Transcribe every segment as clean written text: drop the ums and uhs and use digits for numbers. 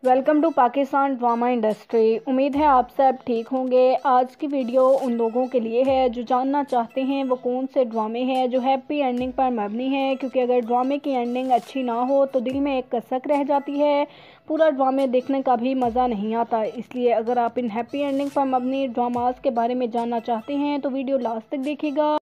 Welcome to Pakistan drama industry. उम्मीद है आप सब ठीक होंगे। आज की वीडियो उन लोगों के लिए है जो जानना चाहते हैं वो कौन से ड्रामे हैं जो हैप्पी एंडिंग पर मबनी है, क्योंकि अगर ड्रामे की एंडिंग अच्छी ना हो तो दिल में एक कसक रह जाती है, पूरा ड्रामे देखने का भी मज़ा नहीं आता। इसलिए अगर आप इन हैप्पी एंडिंग पर मबनी ड्रामास के बारे में जानना चाहते हैं तो वीडियो लास्ट तक देखिएगा।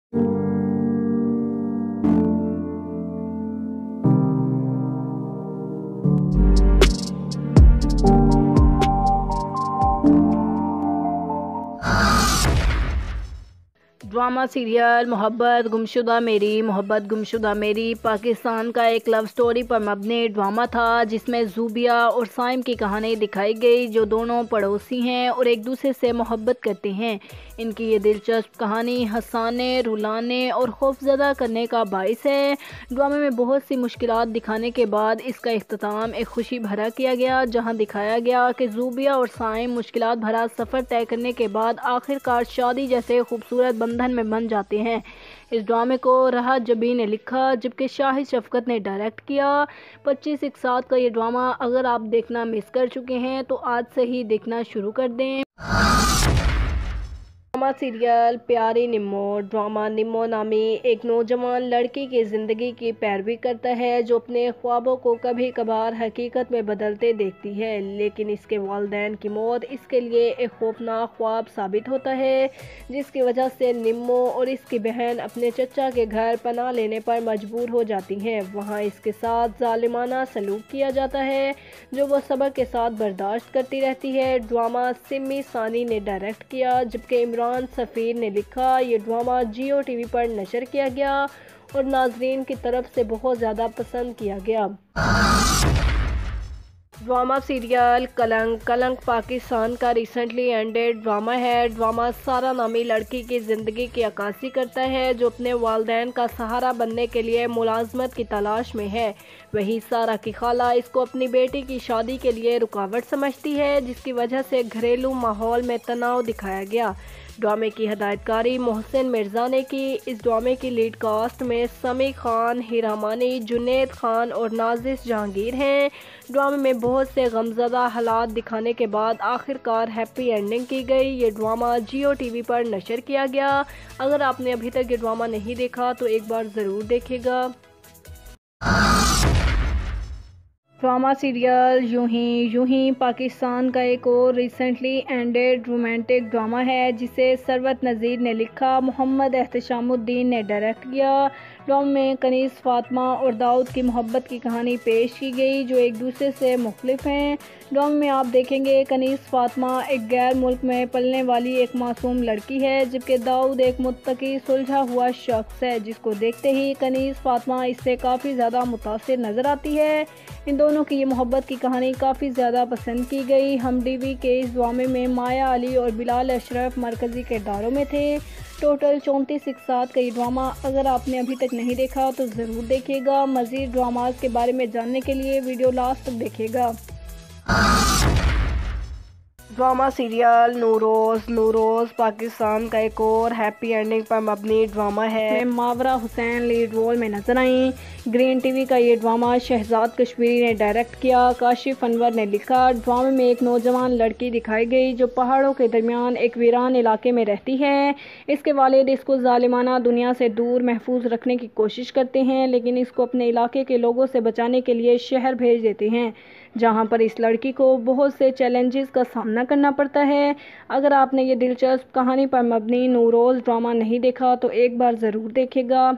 ड्रामा सीरियल मोहब्बत गुमशुदा मेरी पाकिस्तान का एक लव स्टोरी पर मबनी ड्रामा था, जिसमें ज़ूबिया और साइम की कहानी दिखाई गई, जो दोनों पड़ोसी हैं और एक दूसरे से मोहब्बत करते हैं। इनकी ये दिलचस्प कहानी हंसाने, रुलाने और खौफज़दा करने का बाइस है। ड्रामे में बहुत सी मुश्किलात दिखाने के बाद इसका इख्तिताम एक खुशी भरा किया गया, जहां दिखाया गया कि ज़ूबिया और साइम मुश्किलात भरा सफ़र तय करने के बाद आखिरकार शादी जैसे खूबसूरत बंधन में बन जाते हैं। इस ड्रामे को राहत जबी ने लिखा, जबकि शाहिद शफकत ने डायरेक्ट किया। 25 इकसात का ये ड्रामा अगर आप देखना मिस कर चुके हैं तो आज से ही देखना शुरू कर दें। ड्रामा सीरियल प्यारी निम्मो। ड्रामा निम्मो नामी एक नौजवान लड़की की ज़िंदगी की पैरवी करता है, जो अपने ख्वाबों को कभी कभार हकीकत में बदलते देखती है, लेकिन इसके वालिदैन की मौत इसके लिए एक खौफनाक ख्वाब साबित होता है, जिसकी वजह से निम्मो और इसकी बहन अपने चचा के घर पनाह लेने पर मजबूर हो जाती हैं। वहाँ इसके साथ जालिमाना सलूक किया जाता है, जो वो सब्र के साथ बर्दाश्त करती रहती है। ड्रामा सिमी सानी ने डायरेक्ट किया, जबकि इमरान सफ़ीर ने लिखा। ये ड्रामा जियो टीवी पर नशर किया गया और नाजरीन की तरफ से बहुत ज़्यादा पसंद किया गया। ड्रामा सीरियल कलंक पाकिस्तान का रिसेंटली एंडेड ड्रामा है। ड्रामा सारा नामी लड़की की ज़िंदगी की अक्कासी करता है, जो अपने वालिदैन का सहारा बनने के लिए मुलाजमत की तलाश में है। वही सारा की खाला इसको अपनी बेटी की शादी के लिए रुकावट समझती है, जिसकी वजह से घरेलू माहौल में तनाव दिखाया गया। ड्रामे की हदायतकारी मोहसिन मिर्ज़ा ने की। इस ड्रामे की लीड कास्ट में समी खान, हीरामानी, जुनैद खान और नाजिश जहांगीर हैं। ड्रामे में बहुत से गमज़दा हालात दिखाने के बाद आखिरकार हैप्पी एंडिंग की गई। ये ड्रामा जियो टीवी पर नशर किया गया। अगर आपने अभी तक ये ड्रामा नहीं देखा तो एक बार ज़रूर देखेगा। ड्रामा सीरियल यूं ही पाकिस्तान का एक और रिसेंटली एंडेड रोमांटिक ड्रामा है, जिसे सरवत नज़ीर ने लिखा, मोहम्मद एहतशामुद्दीन ने डायरेक्ट किया। ड्रामा में कनीज़, फातिमा और दाऊद की मोहब्बत की कहानी पेश की गई, जो एक दूसरे से मुख्तलिफ हैं। ड्रामा में आप देखेंगे कनीज़ फातिमा एक गैर मुल्क में पलने वाली एक मासूम लड़की है, जबकि दाऊद एक मुत्तकी सुलझा हुआ शख्स है, जिसको देखते ही कनीज़ फातिमा इससे काफ़ी ज़्यादा मुतासिर नज़र आती है। इन दोनों की ये मोहब्बत की कहानी काफ़ी ज़्यादा पसंद की गई। हम टीवी के इस ड्रामे में माया अली और बिलाल अशरफ मरकज़ी किरदारों में थे। टोटल 34 इकसात का ये ड्रामा अगर आपने अभी तक नहीं देखा तो ज़रूर देखिएगा। मज़ीद ड्रामास के बारे में जानने के लिए वीडियो लास्ट तक देखिएगा। ड्रामा सीरियल नूरोज़ पाकिस्तान का एक और हैप्पी एंडिंग पर मबनी ड्रामा है। मावरा हुसैन लीड रोल में नजर आई। ग्रीन टीवी का ये ड्रामा शहजाद कश्मीरी ने डायरेक्ट किया, काशिफ अनवर ने लिखा। ड्रामे में एक नौजवान लड़की दिखाई गई, जो पहाड़ों के दरमियान एक वीरान इलाके में रहती है। इसके वालिद इसको जालिमाना दुनिया से दूर महफूज रखने की कोशिश करते हैं, लेकिन इसको अपने इलाके के लोगों से बचाने के लिए शहर भेज देते हैं, जहां पर इस लड़की को बहुत से चैलेंजेस का सामना करना पड़ता है। अगर आपने ये दिलचस्प कहानी पर मबनी नूरोज़ ड्रामा नहीं देखा तो एक बार ज़रूर देखेगा।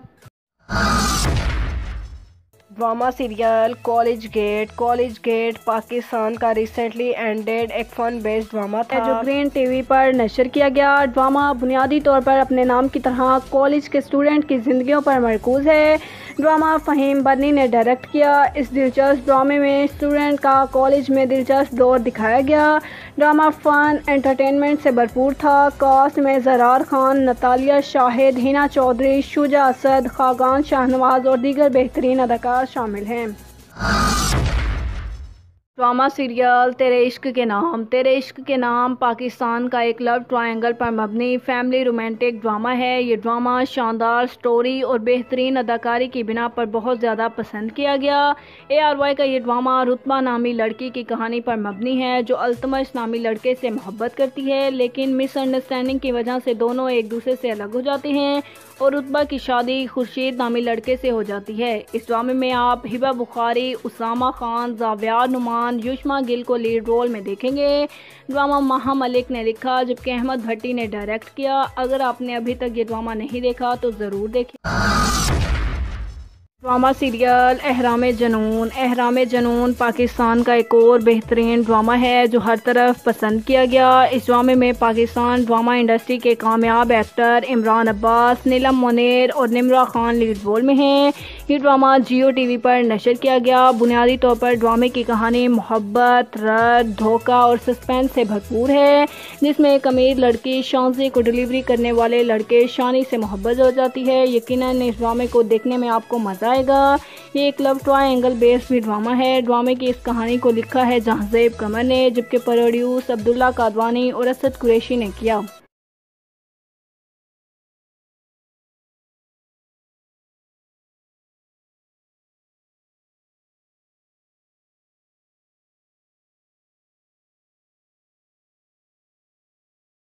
Drama serial college gate Pakistan का रिसेंटली एंडेड एक फन बेस्ड ड्रामा था, जो ग्रीन टीवी पर नशर किया गया। ड्रामा बुनियादी तौर पर अपने नाम की तरह कॉलेज के स्टूडेंट की ज़िंदगियों पर मरकूज़ है। ड्रामा फ़हीम बर्नी ने डायरेक्ट किया। इस दिलचस्प ड्रामे में स्टूडेंट का कॉलेज में दिलचस्प दौर दिखाया गया। ड्रामा फ़न एंटरटेनमेंट से भरपूर था। कास्ट में ज़रार खान, नतालिया शाहिद, हिना चौधरी, शुजा असद, खागान शाहनवाज और दीगर बेहतरीन अदाकार शामिल हैं। ड्रामा सीरियल तेरे इश्क के नाम। तेरे इश्क के नाम पाकिस्तान का एक लव ट्रायंगल पर मबनी फैमिली रोमांटिक ड्रामा है। ये ड्रामा शानदार स्टोरी और बेहतरीन अदाकारी की बिना पर बहुत ज़्यादा पसंद किया गया। ARY का ये ड्रामा रुतबा नामी लड़की की कहानी पर मबनी है जो अल्तमश नामी लड़के से मोहब्बत करती है, लेकिन मिसअंडरस्टैंडिंग की वजह से दोनों एक दूसरे से अलग हो जाते हैं और रुतबा की शादी खुर्शीद नामी लड़के से हो जाती है। इस ड्रामे में आप हिबा बुखारी, उसामा खान, जावियार नुमान, युष्मा गिल को लीड रोल में देखेंगे। ड्रामा महा मलिक ने लिखा जबकि अहमद भट्टी ने डायरेक्ट किया। अगर आपने अभी तक ये ड्रामा नहीं देखा तो ज़रूर देखें। Drama serial Ehraam Junoon. एहराम जनून पाकिस्तान का एक और बेहतरीन ड्रामा है जो हर तरफ पसंद किया गया। इस ड्रामे में पाकिस्तान ड्रामा इंडस्ट्री के कामयाब एक्टर इमरान अब्बास, नीलम मोनेर और निम्रा खान लीड रोल में हैं। ये ड्रामा जियो टीवी पर नशर किया गया। बुनियादी तौर पर ड्रामे की कहानी मोहब्बत, रद्द, धोखा और सस्पेंस से भरपूर है, जिसमें एक अमीर लड़की शांसी को डिलीवरी करने वाले लड़के शानी से मोहब्बत हो जाती है। यकीनन इस ड्रामे को देखने में आपको मज़ा आएगा। ये एक लव ट्रायंगल बेस्ड भी ड्रामा है। ड्रामे की इस कहानी को लिखा है जहांजेब कमर ने, जबकि प्रोड्यूस अब्दुल्ला कादवानी और असद कुरैशी ने किया।